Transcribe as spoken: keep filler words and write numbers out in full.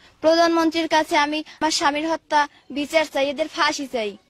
প্রধানমন্ত্রীর কাছে আমি আমার স্বামীর হত্যা বিচার চাই, এদের ফাঁসি চাই।